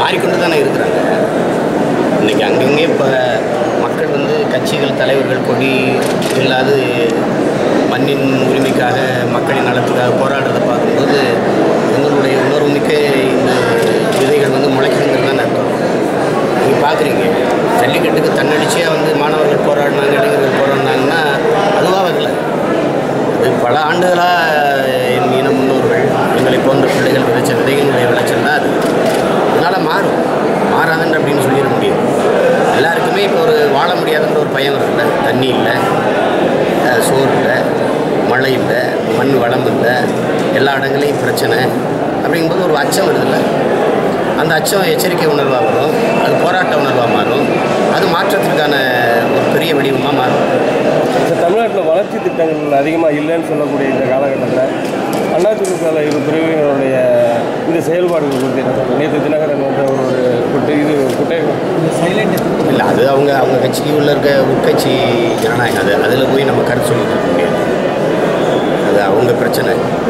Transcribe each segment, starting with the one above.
மாறிக்கொண்டு தானே இருக்கிறாங்க. இன்றைக்கி அங்கங்கே இப்போ மக்கள் வந்து கட்சிகள் தலைவர்கள் கொடி இல்லாது மண்ணின் உரிமைக்காக மக்களின் நலத்துக்காக போராடுறதை பார்க்கும்போது எங்களுடைய உணர்வு மிக்க இந்த விதைகள் வந்து முளைக்குதுங்கிறது தான் அர்த்தம். நீங்கள் பார்க்குறீங்க, ஜல்லிக்கட்டுக்கு தன்னடிச்சியாக வந்து மாணவர்கள் போராடினாங்க, இளைஞர்கள் போராடினாங்கன்னா அதுவாக வரல. அது பல ஆண்டுகளாக என் இன முன்னோர்கள் எங்களை போன்ற பிள்ளைகள் விளைச்ச விதைகளுடைய விளைச்சல் தான் அது. அதனால் மாறாதுன்ற அப்படின்னு சொல்லிட முடியும். எல்லாருக்குமே இப்போ ஒரு வாழ முடியாதுன்ற ஒரு பயம் இருக்குல்ல. தண்ணி இல்லை, சோறு இல்லை, மழை இல்லை, மண் வளம் இல்லை, எல்லா இடங்களையும் பிரச்சனை அப்படிங்கும்போது ஒரு அச்சம் வருதுல்ல. அந்த அச்சம் எச்சரிக்கை உணர்வாக வரும், அது போராட்ட உணர்வாக மாறும், அது மாற்றத்திற்கான ஒரு பெரிய வடிவமாக மாறும். இப்போ தமிழ்நாட்டில் வளர்ச்சி திட்டங்கள் அதிகமாக இல்லைன்னு சொல்லக்கூடிய இந்த காலகட்டத்தில் அதிமுக இரு பிரிவினருடைய இந்த செயல்பாடுகள் குறித்து நேற்று தினகரன் வந்து ஒரு குட்டை சைலண்ட் இல்லை, அது அவங்க கட்சிக்கு உள்ள இருக்க உட்கட்சி ஜனநாயகம். அதில் போய் நம்ம கருத்து சொல்லிட்டு இருக்க முடியாது. அது அவங்க பிரச்சனை,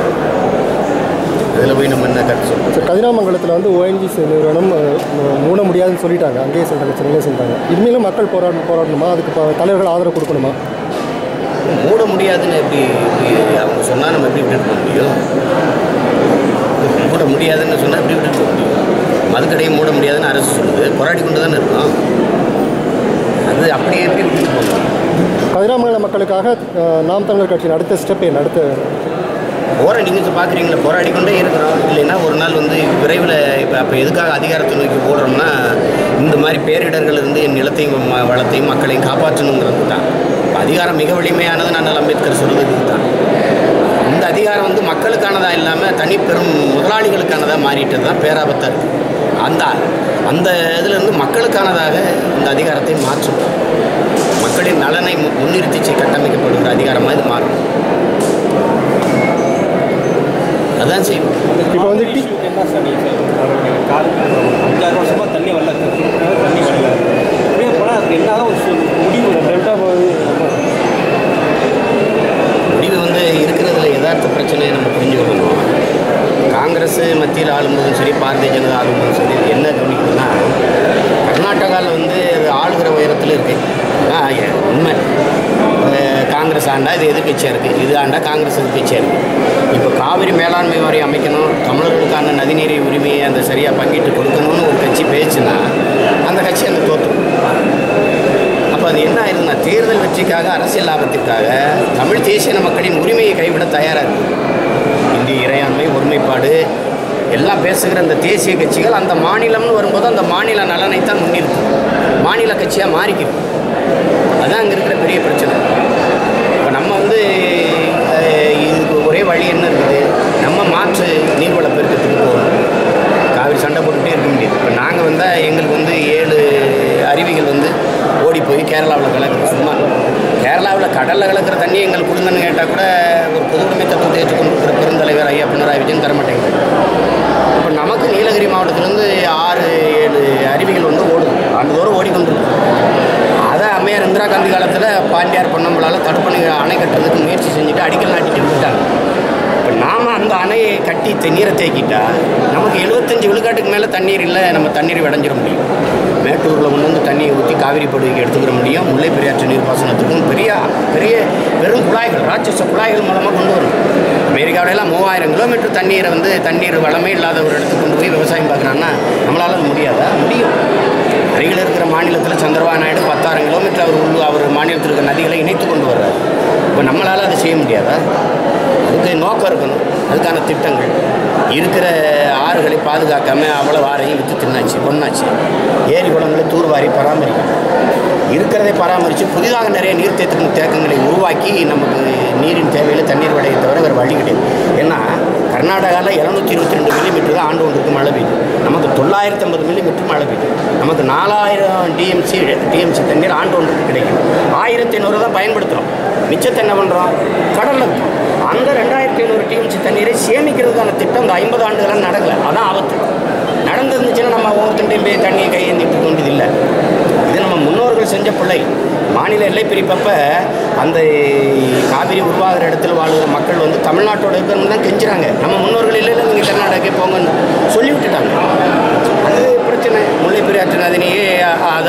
அதில் போய் நம்ம என்ன கருத்து சொல்லுவோம். கதிராமங்கலத்தில் வந்து ONGC நிறுவனம் மூட முடியாதுன்னு சொல்லிட்டாங்க, அங்கேயே சொல்லிட்டாங்க, சென்னையிலே சொல்லிட்டாங்க. இனிமேலும் மக்கள் போராடணுமா, அதுக்கு தலைவர்கள் ஆதரவு கொடுக்கணுமா? மூட முடியாதுன்னு எப்படி அவங்க சொன்னால் நம்ம எப்படி விட்டுட்டு போக முடியும்? மூட முடியாதுன்னு சொன்னால் எப்படி விட்டுட்டு போக முடியும்? மதுக்கடையை மூட முடியாதுன்னு அரசு சொல்லுது, போராடி கொண்டு தானே இருக்கோம். அது அப்படியே எப்படி விட்டுட்டு போக முடியும்? கதிராமங்கல மக்களுக்காக நாம் தமிழர் கட்சியின் அடுத்த ஸ்டெப் என்ன? நீங்கள் பார்க்குறீங்களா, போராடி கொண்டே இருக்கிறோம். இல்லைன்னா ஒரு நாள் வந்து விரைவில் அப்போ எதுக்காக அதிகாரத்தை நோக்கி போடுறோம்னா, இந்த மாதிரி பேரிடர்கள் இருந்து என் நிலத்தையும் வளத்தையும் மக்களையும் காப்பாற்றணுங்கிறது தான். அதிகாரம் மிக வலிமையானது நான் அம்பேத்கர் சொல்வதுக்கு தான். இந்த அதிகாரம் வந்து மக்களுக்கானதாக இல்லாமல் தனிப்பெரும் முதலாளிகளுக்கானதாக மாறிட்டது தான் பேராபத்தாக இருக்குது. அந்த இதிலிருந்து மக்களுக்கானதாக இந்த அதிகாரத்தை மாற்றும், மக்களின் நலனை முன்னிறுத்தி கட்டமைக்கப்படுகிற அதிகாரமாக இது மாறும். அதான் செய்வோம். இப்போ வந்து என்ன சார் 5-6 வருஷமாக தண்ணி வரல, தண்ணி வரல அப்படியே போனால் அதுக்கு என்ன ஒரு முடிவு வந்து இருக்கிறதுல யதார்த்த பிரச்சனையை நம்ம புரிஞ்சுக்கணும். காங்கிரஸ் மத்தியில் ஆளும்போதும் சரி, பாரதிய ஜனதா ஆளும்போதும் சரி, என்ன கவனிக்கணும்னா கர்நாடகாவில் வந்து அது ஆளுகிற உயரத்தில் இருக்குது. உண்மை, காங்கிரஸ் ஆண்டா இது எதிர்கட்சியாக இருக்குது, இது ஆண்டா காங்கிரஸ் எதிர்கட்சியாக இருக்குது. இப்போ காவிரி மேலாண்மை வாரியம் அமைக்கணும், தமிழர்களுக்கான நதிநீரை உரிமையை அந்த சரியாக பங்கிட்டு கொடுக்கணும்னு ஒரு கட்சி பேச்சுன்னா அந்த கட்சி அந்த தோற்று. அப்போ அது என்ன ஆயிருதுன்னா, தேர்தல் வெற்றிக்காக, அரசியல் லாபத்திற்காக தமிழ் தேசிய மக்களின் உரிமையை கைவிட தயாராக இருக்குது. இந்திய இறையாண்மை, ஒருமைப்பாடு எல்லாம் பேசுகிற அந்த தேசிய கட்சிகள் அந்த மாநிலம்னு வரும்போது அந்த மாநில நலனைத்தான் முன்னிறுத்தும், மாநில கட்சியாக மாறிக்குது. அதுதான் அங்கே இருக்கிற பெரிய பிரச்சனை. இப்போ நம்ம வந்து இதுக்கு ஒரே வழி என்ன இருக்குது, நம்ம மாற்று நீர்வள பெருக்கத்துக்கு போகணும். காவிரி சண்டை போட்டுகிட்டே இருக்க முடியாது. இப்போ நாங்கள் வந்தால் எங்களுக்கு வந்து 7 அருவிகள் வந்து ஓடி போய் கேரளாவில் கலக்குது. சும்மா கேரளாவில் கடலில் கலக்கிற தண்ணியை எங்களுக்கு கொடுங்கன்னு கேட்டால் கூட ஒரு பொது உடைமை தத்துவத்தை ஏற்றுக்கொண்டிருக்கிற பெருந்தலைவர் ஐயா பினராயி விஜயன் தரமாட்டேங்குது. இப்போ நமக்கு நீலகிரி மாவட்டத்திலேருந்து 6-7 அருவிகள் வந்து ஓடுது, ஆண்டுதோறும் ஓடிக்கொண்டிருக்கு. அதை அம்மையார் இந்திரா காந்தி காலத்தில் பாண்டியார் பொன்னம்பலால் தடுப்பணை அணை கட்டுறதுக்கு முயற்சி செஞ்சுட்டு அடிக்கல் நாட்டிட்டு விட்டாங்க. இப்போ நாம் அந்த அணையை கட்டி நீரை தேக்கிட்டால் நமக்கு 75 விழுக்காட்டுக்கு மேலே தண்ணீர் இல்லை, நம்ம தண்ணீரை அடைஞ்சிட முடியும். மேட்டூரில் கொண்டு வந்து தண்ணியை ஊற்றி காவிரி படுகைக்கு எடுத்துக்கிற முடியும். முல்லை பெரியாற்று நீர்ப்பாசனத்துக்கும் பெரிய பெரும் குழாய்கள், ராட்சச குழாய்கள் மூலமாக கொண்டு வரும். அமெரிக்காவிலலாம் 3000 கிலோமீட்டர் தண்ணீரை வந்து தண்ணீர் வளமே இல்லாத ஒரு இடத்துக்கு கொண்டு போய் விவசாயம் பார்க்குறாங்கன்னா நம்மளால் அது முடியாதா? முடியும். அருகில் இருக்கிற மாநிலத்தில் சந்திரபாபு நாயுடு 10,000 கிலோமீட்டர் அவர் மாநிலத்தில் இருக்கிற நதிகளை இணைத்து கொண்டு வர்றார். இப்போ நம்மளால் அதை செய்ய முடியாதா? அதுக்கு நோக்கம் இருக்கணும், அதுக்கான திட்டங்கள். இருக்கிற ஆறுகளை பாதுகாக்காமல் அவ்வளோ ஆறையும் விற்று தின்னாச்சு, கொன்னாச்சு. ஏரி குளங்களை தூர்வாரி பராமரிக்கணும். இருக்கிறதை பராமரித்து புதிதாக நிறைய நீர்த்தேக்க தேக்கங்களை உருவாக்கி நமக்கு நீரின் தேவையில் தண்ணீர் விடையை தவிர வேறு வழி கிடையாது. ஏன்னா கர்நாடகாவில் 722 மில்லிமீட்டர் தான் ஆண்டு ஒன்றுக்கு மழை பெய்யுது. நமக்கு 950 மில்லிமீட்டர் மழை பெய்யுது. நமக்கு 4000 டிஎம்சி தண்ணீர் ஆண்டு ஒன்றுக்கு கிடைக்கும். 1500 தான் பயன்படுத்துகிறோம். மிச்சத்தை என்ன பண்ணுறோம்? கடலில் அந்த 2500 டிஎம்சி தண்ணீரை சேமிக்கிறதுக்கான திட்டம் இந்த 50 ஆண்டுகளாக நடக்கலை. அதான் ஆபத்து. நடந்துருந்துச்சுன்னா நம்ம ஒவ்வொருத்தண்டையும் போய் தண்ணியை கையேந்திட்டு கொண்டது இல்லை. இது நம்ம முன்னோர்கள் செஞ்ச பிள்ளை. மாநில எல்லை பிரிப்பப்ப அந்த காவிரி உருவாகிற இடத்துல வாழ்கிற மக்கள் வந்து தமிழ்நாட்டோட இருக்கணும்னு தான் கெஞ்சுறாங்க. நம்ம முன்னோர்கள் இல்லை, நீங்கள் கர்நாடகே போங்கன்னு சொல்லி விட்டுட்டாங்க. அது பிரச்சனை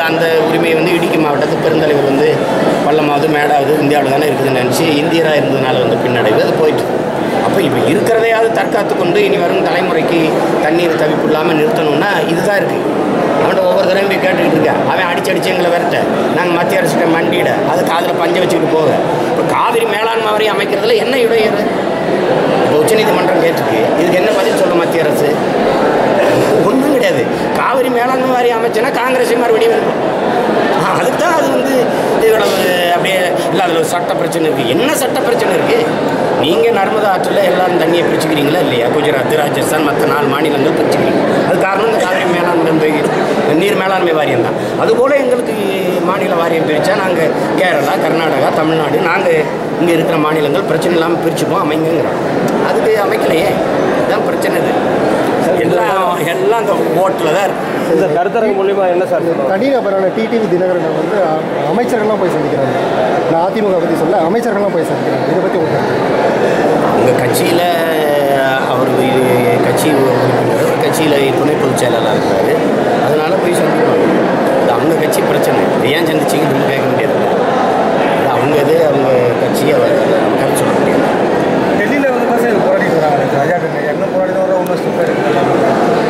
அந்த உரிமையை வந்து இடுக்கி மாவட்டத்து பெருந்தலைவர் வந்து பள்ளமாவது மேடாவது இந்தியாவில் தானே இருக்குதுன்னு நினச்சி இந்தியராக இருந்ததுனால வந்து பின்னடைவு அது போயிட்டு. அப்போ இப்போ இருக்கிறதையாவது தற்காத்து கொண்டு இனி வரும் தலைமுறைக்கு தண்ணீர் தவிப்பு இல்லாமல் நிறுத்தணும்னா இதுதான் இருக்குது. அவன்கிட்ட ஒவ்வொரு தடவையும் போய் கேட்டுக்கிட்டு இருக்கேன். அவன் அடிச்சு எங்களை விரட்ட, நாங்கள் மத்திய அரசுகிட்ட மண்டியிட, அது காதில் பஞ்சை வச்சுக்கிட்டு போக. இப்போ காவிரி மேலாண்மை வாரியம் அமைக்கிறதுல என்ன இடையூறு? இப்போ உச்சநீதிமன்றம் கேட்டுருக்கு, இதுக்கு என்ன பதில் சொல்ல மத்திய அரசு? ஒன்றும் கிடையாது. காவிரி மேலாண்மை வாரியம் அமைச்சுன்னா காங்கிரஸே மறுபடியும் இருக்கும். அதுக்கு தான் அது வந்து இவ்வளவு அப்படியே இல்லை. அதில் ஒரு சட்ட பிரச்சனை இருக்குது. என்ன சட்ட பிரச்சனை இருக்குது? நீங்கள் நர்மதா ஆற்றில் எல்லாரும் தண்ணியை பிரிச்சுக்கிறீங்களா இல்லையா? குஜராத், ராஜஸ்தான், மற்ற 4 மாநிலங்கள் பிரிச்சுக்கிறீங்க. அது காரணம் இந்த காவிரி மேலாண்மை நீர் மேலாண்மை வாரியம் தான். அதுபோல் எங்களுக்கு மாநில வாரியம் பிரித்தா நாங்கள் கேரளா, கர்நாடகா, தமிழ்நாடு, நாங்கள் இங்கே இருக்கிற மாநிலங்கள் பிரச்சனை இல்லாமல் பிரிச்சுப்போம் அமைங்கிறோம். அதுக்கு அமைக்கலையே, இதுதான் பிரச்சனை. இது எல்லாம் அந்த ஓட்டில் தான் இருக்குது. இந்த கருத்தரங்கு மூலிமா என்ன சார் தனிநபரான டிடிவி தினகரனை வந்து அமைச்சர்கள்லாம் போய் சந்திக்கிறாங்க. நான் அதிமுக பற்றி சொல்ல, அமைச்சர்கள்லாம் போய் சந்திக்கிறாங்க. இதை பற்றி உங்கள் கட்சியில் அவர் கட்சி உறுப்பினர், கட்சியில் துணை பொதுச் செயலாளர் இருக்கிறாரு. அதனால் போய் சந்திப்பாங்க. இது அவங்க கட்சி பிரச்சனை. ஏன் சந்திச்சிங்கன்னு கேட்க முடியாது. அது அவங்க இது அவங்க கட்சி அவர் கருத்து சொல்ல முடியாது. டெல்லியில் வந்து பஸ் போராடிட்டு வராங்க. என்ன போராடிட்டு வர ஒன்றும்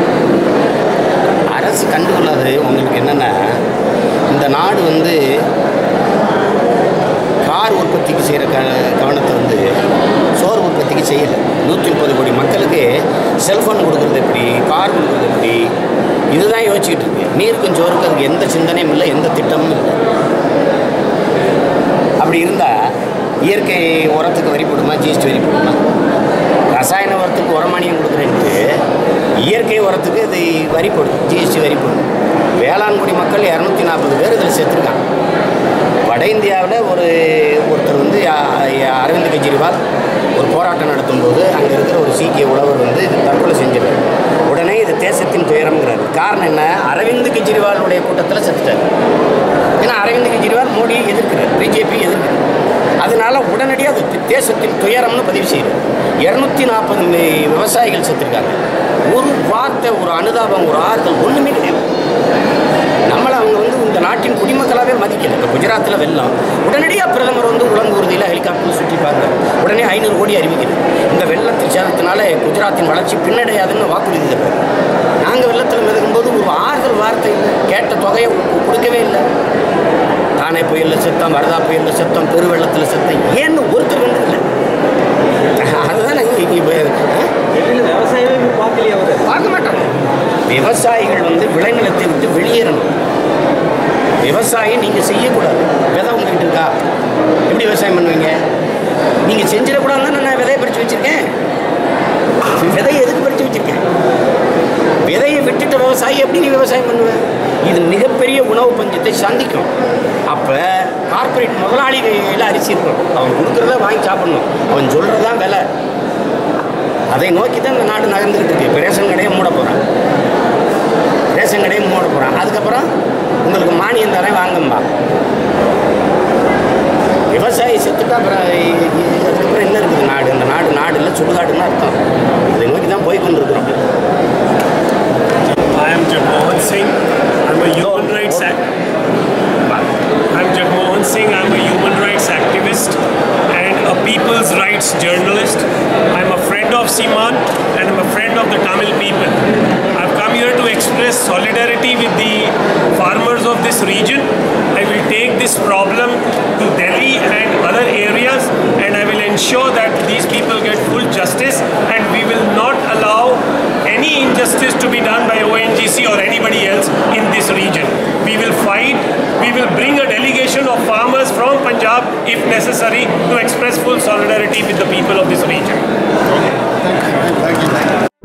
அரசு கண்டுகொள்ளாது. உங்களுக்கு என்னென்னா, இந்த நாடு வந்து கார் உற்பத்திக்கு செய்கிற கவனத்தை வந்து சோறு உற்பத்திக்கு செய்யலை. 130 கோடி மக்களுக்கு செல்ஃபோன் கொடுக்குறது எப்படி, கார் கொடுக்குறது எப்படி, இதுதான் யோசிச்சுக்கிட்டு இருக்கு. நீருக்கும் சோறுக்கும் அதுக்கு எந்த சிந்தனையும் இல்லை, எந்த திட்டமும் இல்லை. அப்படி இருந்தால் இயற்கை உரத்துக்கு வரி போடுமா, ஜிஎஸ்டி வரி போடுமா? ரசாயன உரத்துக்கு உரமானியம் கொடுக்குறேன்ட்டு இயற்கை உரத்துக்கு இது வரி போடும், ஜிஎஸ்டி வரி போடும். வேளாண்குடி மக்கள் 240 பேர் இதில் செத்துருக்காங்க. வட இந்தியாவில் ஒருத்தர் வந்து அரவிந்த் கெஜ்ரிவால் ஒரு போராட்டம் நடத்தும்போது அங்கே இருக்கிற ஒரு சீக்கிய உழவர் வந்து இது தற்கொலை செஞ்சிருக்காரு. உடனே இது தேசத்தின் துயரம்ங்கிறார். காரணம் என்ன? அரவிந்த் கெஜ்ரிவாலுடைய கூட்டத்தில் செத்துட்டார். ஏன்னா அரவிந்த் கெஜ்ரிவால் மோடியை எதிர்க்கிறார், பிஜேபி எதிர்க்கிறார். அதனால உடனடியாக அது தேசத்தின் துயரம்னு பதிவு செய்கிறார். 240 விவசாயிகள் செத்துருக்காங்க. ஒரு வார்த்தை, ஒரு அனுதாபம், ஒரு ஆறுதல் ஒன்றுமே கிடையாது. நம்மளை அவங்க வந்து இந்த நாட்டின் குடிமக்களாகவே மதிக்கல. இப்போ குஜராத்தில் வெள்ளம், உடனடியாக பிரதமர் வந்து உலங்கு ஊர்தியில் ஹெலிகாப்டர் சுற்றி பார்க்குறாரு. உடனே 500 கோடி அறிவிக்கிறது. இந்த வெள்ளத்தில் சேதத்தினால குஜராத்தின் வளர்ச்சி பின்னடையாதுன்னு வாக்குறுதி தருவார். நாங்கள் வெள்ளத்தில் மிதக்கும்போது ஒரு ஆறுதல் வார்த்தை இல்லை, கேட்ட தொகையை கொடுக்கவே இல்லை. தானே புயலில் செத்தம், வரதா புயலில் செத்தம், பெருவெள்ளத்தில் செத்தம், ஏன்னு ஒருத்தர் வந்து இல்லை. அதுதான் விவசாயமே பார்க்கலையே, அவர் பார்க்க மாட்டாங்க. விவசாயிகள் வந்து விளைநிலத்தை விட்டு வெளியேறணும். விவசாயம் நீங்கள் செய்யக்கூடாது. விதை உங்ககிட்ட இருக்கா? எப்படி விவசாயம் பண்ணுவீங்க? நீங்கள் செஞ்சிடக்கூடாதுன்னு நான் விதையை பறித்து வச்சுருக்கேன். விதையை எதுக்கு பறித்து வச்சுருக்கேன்? விதையை விட்டுட்ட விவசாயி எப்படி நீ விவசாயம் பண்ணுவேன்? இது மிகப்பெரிய உணவு பஞ்சத்தை சந்திக்கும். அப்போ கார்பரேட் முதலாளி கையில் அரிசி இருக்கும், அவன் கொடுக்குறத வாங்கி சாப்பிடணும், அவன் சொல்கிறதான் விலை. அதை நோக்கி தான் இந்த நாடு நகர்ந்துக்கிட்டு இருக்கு. இப்போ ரேஷன் கடையை மூட போகிறான், ரேஷன் கடையை மூட போகிறான். அதுக்கப்புறம் உங்களுக்கு மானியம் தரேன் வாங்கம்பா. விவசாயி செத்துட்டா அப்புறம் அதுக்கப்புறம் என்ன இருக்குது நாடு? அந்த நாடு இல்லை, சுடுகாடுன்னு அர்த்தம். அதை நோக்கி தான் போய் கொண்டு இருக்கிறோம். I am Jagmohan Singh. I'm a human rights activist and a people's rights journalist. I'm a friend of Seeman and I'm a friend of the Tamil people. I've come here to express solidarity with the farmers of this region. I will take this problem to Delhi and other areas, and I will ensure that these people get full justice, and we will not allow any injustice to be done by ONGC or anybody else in this region. We will fight. We will bring a delegation of farmers from Punjab if necessary to express full solidarity with the people of this region. Thank you.